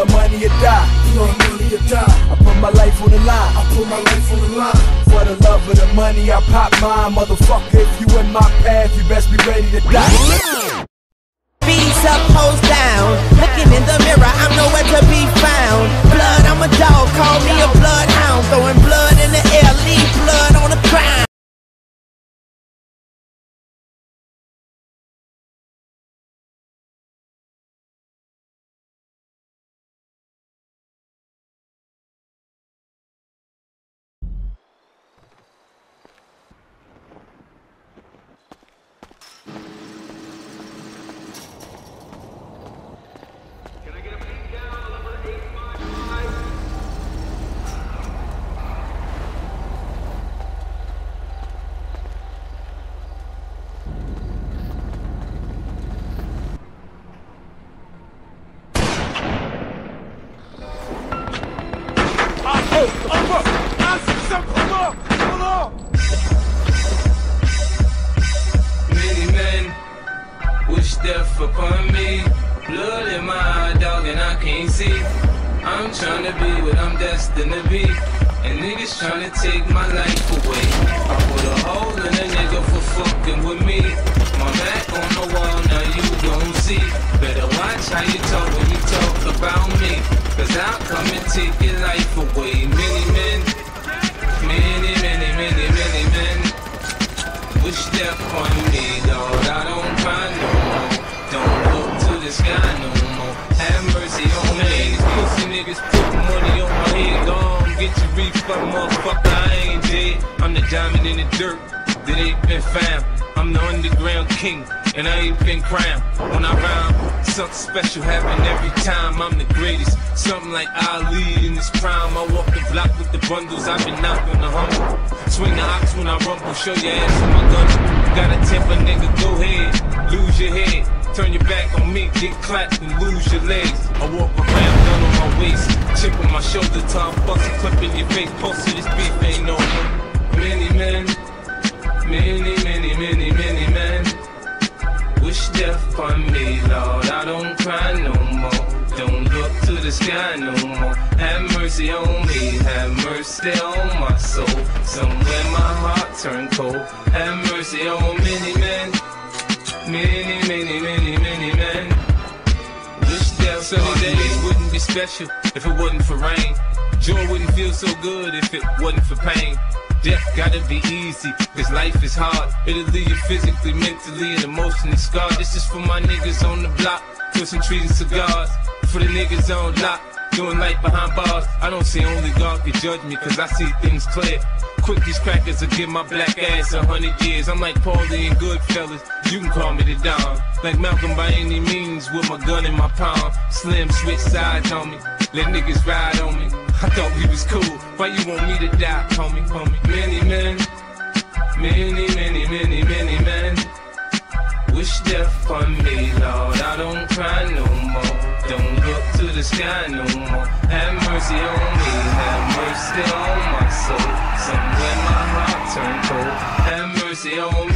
blood money or die. Blood money or die. I put my life on the line. I put my life on the line. For the love of the money, I pop mine. Motherfucker, if you in my path, you best be ready to die. Beats up, hoes down. Looking in the mirror, I'm nowhere to be found. Blood, I'm a dog, call me a bloodhound. Throwing blood in the air, leave blood on the ground. Many men wish death upon me. Blood in my eye, dog, and I can't see. I'm trying to be what I'm destined to be, and niggas trying to take my life away. I put a hole in a nigga for fucking with me. My back on the wall, now you gon' see. Better watch how you talk when you talk about me, cause I'll come and take your life away. Many men, many men wish death on me, dawg. I don't cry no more. Don't look to the sky no more. Have mercy on me. Pussy niggas put money on my head. Gone, get your refund, motherfucker. I ain't dead. I'm the diamond in the dirt that ain't been found. I'm the underground king, and I ain't been crowned. When I rhyme, something special happen every time. I'm the greatest, something like Ali in his prime. I walk the block with the bundles, I've been out on the humble. Swing the ox when I rumble, show your ass with my gun. Got a temper, nigga, go ahead, lose your head. Turn your back on me, get clapped and lose your legs. I walk around, gun on my waist, chip on my shoulder, time bust a clip in your face. Post to this beef ain't no many men. Many men wish death on me, Lord. I don't cry no more. Don't look to the sky no more. Have mercy on me, have mercy on my soul. Somewhere my heart turned cold. Have mercy on many men. Many men wish death on me. Sunny days wouldn't be special if it wasn't for rain. Joy wouldn't feel so good if it wasn't for pain. Death gotta be easy, cause life is hard. It'll leave you physically, mentally, and emotionally scarred. This is for my niggas on the block, pushing trees and cigars. For the niggas on lock, doing life behind bars. I don't see only God can judge me, cause I see things clear. Quick, these crackers will give my black ass 100 years. I'm like Paulie and Goodfellas, you can call me the Don. Like Malcolm by any means, with my gun in my palm. Slim switch sides on me, let niggas ride on me. I thought we was cool, why you want me to die, homie? Many men wish death on me, Lord. I don't cry no more. Don't look to the sky no more. Have mercy on me, have mercy on my soul. Somewhere my heart turned cold. Have mercy on me.